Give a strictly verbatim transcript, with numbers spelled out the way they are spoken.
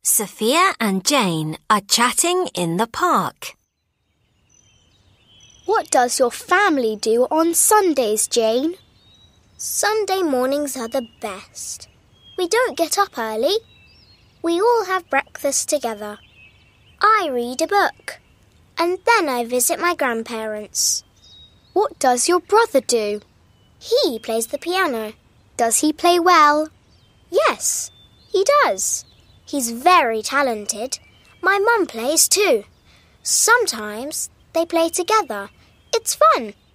Sophia and Jane are chatting in the park. What does your family do on Sundays, Jane? Sunday mornings are the best. We don't get up early. We all have breakfast together. I read a book, and then I visit my grandparents. What does your brother do? He plays the piano. Does he play well? Yes, he does. He's very talented. My mum plays too. Sometimes they play together. It's fun.